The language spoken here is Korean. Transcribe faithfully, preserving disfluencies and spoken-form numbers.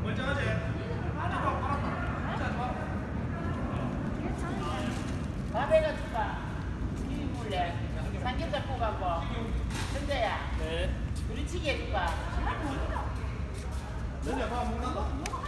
멀쩡하지? 아직도 팔았다. 진짜 좋아. 밥 해가줄까? 비빔 물래. 삼겹살 구워갖고. 현재야. 네. 우리 치기 해줄까? 너네 밥 먹는다?